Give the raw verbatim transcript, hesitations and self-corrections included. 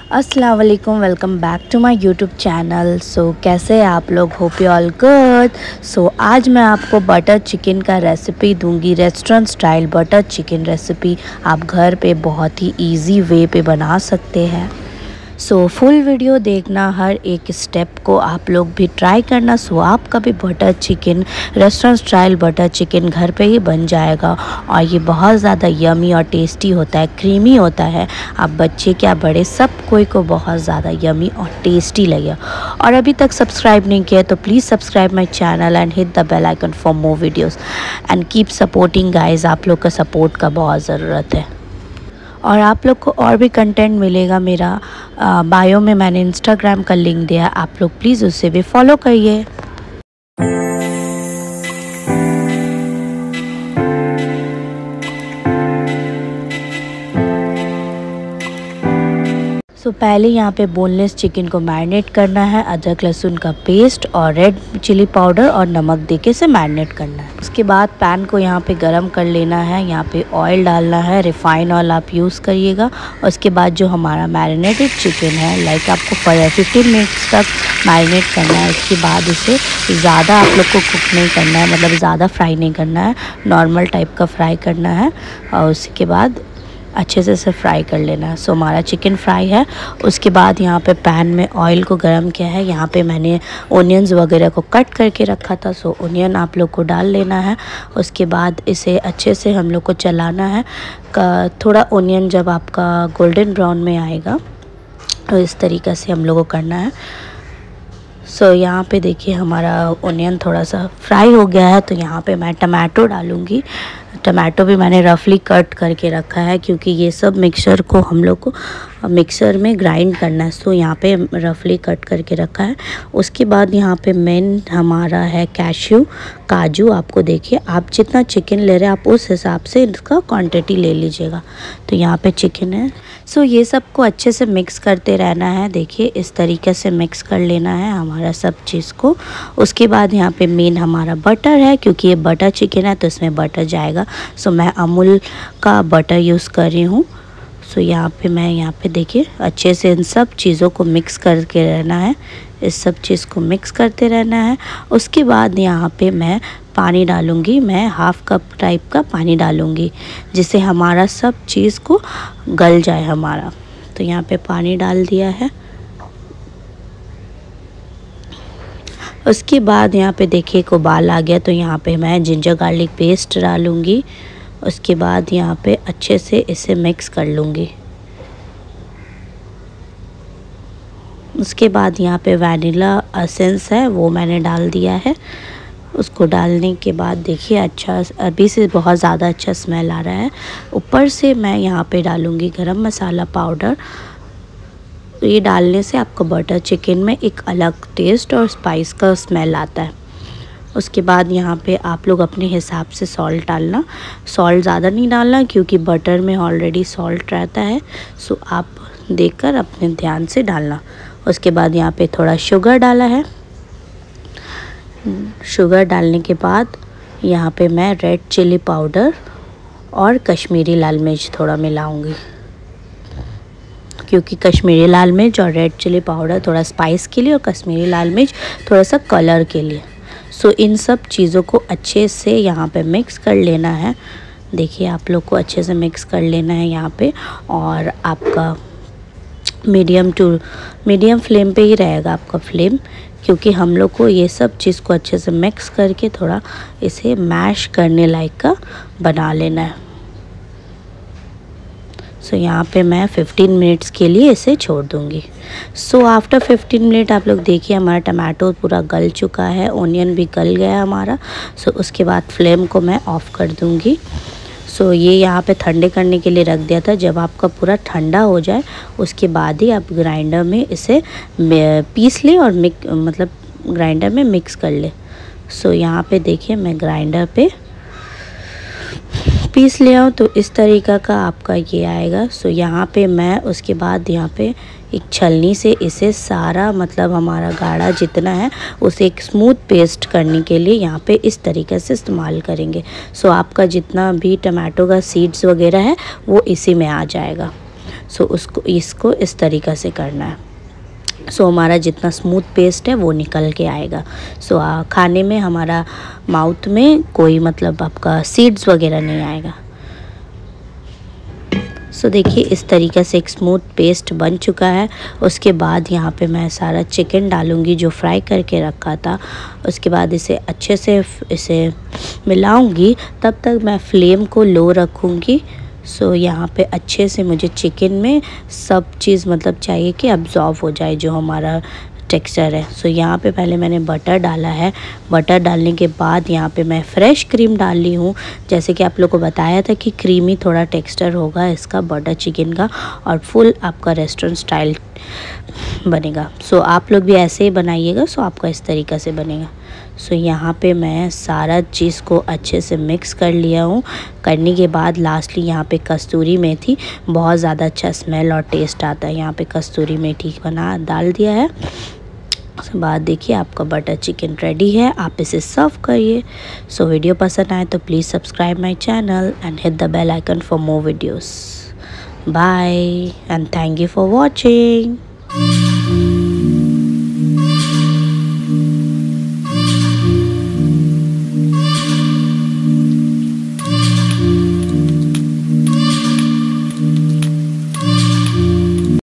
अस्सलाम वालेकुम, welcome back to my YouTube channel. So कैसे हैं आप लोग? Hope you all good. So आज मैं आपको बटर चिकन का रेसिपी दूंगी, restaurant style butter chicken recipe. आप घर पे बहुत ही इजी वे पे बना सकते हैं। सो so, फुल वीडियो देखना, हर एक स्टेप को आप लोग भी ट्राई करना। सो so, आपका भी butter chicken, restaurant style butter chicken घर पे ही बन जाएगा। और ये बहुत ज़्यादा यमी और टेस्टी होता है, क्रीमी होता है। आप बच्चे क्या बड़े, सब कोई को बहुत ज़्यादा यमी और टेस्टी लगेगा। और अभी तक सब्सक्राइब नहीं किया तो please subscribe my channel and hit the bell icon for more videos and keep supporting guys. आप लोग का सपोर्ट का बहुत ज़रूरत है। और आप लोग को और भी कंटेंट मिलेगा। मेरा आ, बायो में मैंने इंस्टाग्राम का लिंक दिया, आप लोग प्लीज़ उससे भी फॉलो करिए। सो so, पहले यहाँ पे बोनलेस चिकन को मैरिनेट करना है। अदरक लहसुन का पेस्ट और रेड चिली पाउडर और नमक देके से मैरिनेट करना है। उसके बाद पैन को यहाँ पे गरम कर लेना है। यहाँ पे ऑयल डालना है, रिफाइन ऑयल आप यूज़ करिएगा। उसके बाद जो हमारा मैरिनेटेड चिकन है, लाइक आपको फिफ्टीन मिनट्स तक मैरिनेट करना है। उसके बाद उसे ज़्यादा आप लोग को कुक नहीं करना है, मतलब ज़्यादा फ्राई नहीं करना है, नॉर्मल टाइप का फ्राई करना है। और उसके बाद अच्छे से इसे फ्राई कर लेना है। सो हमारा चिकन फ्राई है। उसके बाद यहाँ पे पैन में ऑयल को गरम किया है। यहाँ पे मैंने ओनियंस वगैरह को कट करके रखा था। सो ओनियन आप लोग को डाल लेना है। उसके बाद इसे अच्छे से हम लोग को चलाना है। थोड़ा ओनियन जब आपका गोल्डन ब्राउन में आएगा तो इस तरीक़े से हम लोग को करना है। सो so, यहाँ पे देखिए हमारा ओनियन थोड़ा सा फ्राई हो गया है। तो यहाँ पे मैं टमाटो डालूँगी। टमाटो भी मैंने रफली कट करके रखा है, क्योंकि ये सब मिक्सचर को हम लोग को मिक्सर में ग्राइंड करना है। सो यहाँ पे रफली कट करके रखा है। उसके बाद यहाँ पे मेन हमारा है कैश्यू, काजू। आपको देखिए आप जितना चिकन ले रहे हैं आप उस हिसाब से इसका क्वांटिटी ले लीजिएगा। तो यहाँ पे चिकन है। सो ये सब को अच्छे से मिक्स करते रहना है। देखिए इस तरीके से मिक्स कर लेना है हमारा सब चीज़ को। उसके बाद यहाँ पे मेन हमारा बटर है, क्योंकि ये बटर चिकन है तो इसमें बटर जाएगा। सो मैं अमूल का बटर यूज़ कर रही हूँ। सो यहाँ पे मैं यहाँ पे देखिए अच्छे से इन सब चीज़ों को मिक्स करके रहना है। इस सब चीज़ को मिक्स करते रहना है। उसके बाद यहाँ पे मैं पानी डालूँगी। मैं हाफ़ कप टाइप का पानी डालूँगी, जिससे हमारा सब चीज़ को गल जाए हमारा। तो यहाँ पे पानी डाल दिया है। उसके बाद यहाँ पे देखिए एक उबाल आ गया। तो यहाँ पे मैं जिंजर गार्लिक पेस्ट डालूँगी। उसके बाद यहाँ पे अच्छे से इसे मिक्स कर लूँगी। उसके बाद यहाँ पे वैनिला एसेंस है, वो मैंने डाल दिया है। उसको डालने के बाद देखिए अच्छा, अभी से बहुत ज़्यादा अच्छा स्मेल आ रहा है। ऊपर से मैं यहाँ पे डालूँगी गरम मसाला पाउडर। ये डालने से आपको बटर चिकन में एक अलग टेस्ट और स्पाइस का स्मेल आता है। उसके बाद यहाँ पे आप लोग अपने हिसाब से सॉल्ट डालना। सॉल्ट ज़्यादा नहीं डालना, क्योंकि बटर में ऑलरेडी सॉल्ट रहता है। सो आप देखकर अपने ध्यान से डालना। उसके बाद यहाँ पे थोड़ा शुगर डाला है। शुगर डालने के बाद यहाँ पे मैं रेड चिली पाउडर और कश्मीरी लाल मिर्च थोड़ा मिलाऊंगी, क्योंकि कश्मीरी लाल मिर्च और रेड चिली पाउडर थोड़ा स्पाइस के लिए और कश्मीरी लाल मिर्च थोड़ा सा कलर के लिए। सो इन सब चीज़ों को अच्छे से यहाँ पे मिक्स कर लेना है। देखिए आप लोग को अच्छे से मिक्स कर लेना है यहाँ पे। और आपका मीडियम टू मीडियम फ्लेम पे ही रहेगा आपका फ्लेम, क्योंकि हम लोग को ये सब चीज़ को अच्छे से मिक्स करके थोड़ा इसे मैश करने लायक का बना लेना है। सो so, यहाँ पे मैं फिफ्टीन मिनट्स के लिए इसे छोड़ दूँगी। सो आफ्टर फिफ्टीन मिनट आप लोग देखिए हमारा टमाटो पूरा गल चुका है, ओनियन भी गल गया हमारा। सो so, उसके बाद फ्लेम को मैं ऑफ़ कर दूँगी। सो so, ये यहाँ पे ठंडे करने के लिए रख दिया था। जब आपका पूरा ठंडा हो जाए उसके बाद ही आप ग्राइंडर में इसे पीस ले और मिक मतलब ग्राइंडर में मिक्स कर ले। सो so, यहाँ पे देखिए मैं ग्राइंडर पे पीस ले आऊँ तो इस तरीक़ा का आपका ये आएगा। सो यहाँ पे मैं उसके बाद यहाँ पे एक छलनी से इसे सारा, मतलब हमारा गाढ़ा जितना है उसे एक स्मूथ पेस्ट करने के लिए यहाँ पे इस तरीके से इस्तेमाल करेंगे। सो आपका जितना भी टमाटो का सीड्स वगैरह है वो इसी में आ जाएगा। सो उसको इसको इस तरीक़ा से करना है। सो so, हमारा जितना स्मूथ पेस्ट है वो निकल के आएगा। सो so, खाने में हमारा माउथ में कोई मतलब आपका सीड्स वगैरह नहीं आएगा। सो so, देखिए इस तरीक़े से एक स्मूथ पेस्ट बन चुका है। उसके बाद यहाँ पे मैं सारा चिकन डालूँगी जो फ्राई करके रखा था। उसके बाद इसे अच्छे से इसे मिलाऊँगी। तब तक मैं फ्लेम को लो रखूँगी। सो so, यहाँ पे अच्छे से मुझे चिकन में सब चीज़ मतलब चाहिए कि अब्ज़ॉर्ब हो जाए जो हमारा टेक्सचर है। सो so, यहाँ पे पहले मैंने बटर डाला है। बटर डालने के बाद यहाँ पे मैं फ़्रेश क्रीम डाल ली हूँ। जैसे कि आप लोग को बताया था कि क्रीमी थोड़ा टेक्सचर होगा इसका बटर चिकन का और फुल आपका रेस्टोरेंट स्टाइल बनेगा। सो so, आप लोग भी ऐसे ही बनाइएगा। सो so, आपका इस तरीक़े से बनेगा। सो so, यहाँ पे मैं सारा चीज़ को अच्छे से मिक्स कर लिया हूँ। करने के बाद लास्टली यहाँ पे कस्तूरी मेथी, बहुत ज़्यादा अच्छा स्मेल और टेस्ट आता है। यहाँ पे कस्तूरी मेथी बना डाल दिया है। उसके बाद देखिए आपका बटर चिकन रेडी है। आप इसे सर्व करिए। सो वीडियो पसंद आए तो please subscribe my channel and hit the bell icon for more videos. Bye and thank you for watching.